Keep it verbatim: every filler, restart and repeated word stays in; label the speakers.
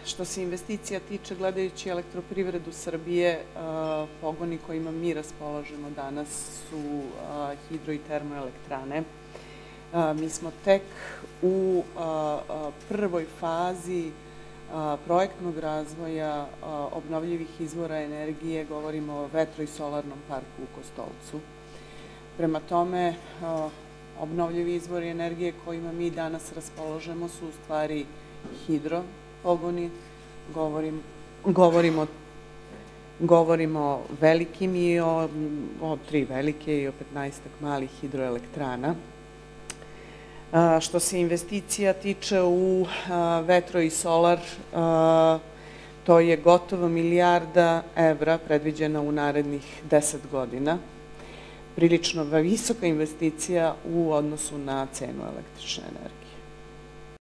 Speaker 1: što se investicija tiče, gledajući Elektroprivredu Srbije, pogoni kojima mi raspolažemo danas su hidro i termoelektrane. Mi smo tek u prvoj fazi projektnog razvoja obnovljivih izvora energije, govorimo o vetro- i solarnom parku u Kostolcu. Prema tome, obnovljivi izvori energije kojima mi danas raspolažemo su u stvari hidro pogoni, govorimo o velikim i o tri velike i o petnaestak malih hidroelektrana. Što se investicija tiče u vetro i solar, to je gotovo milijarda evra predviđena u narednih deset godina. Prilično visoka investicija u odnosu na cenu električne energije.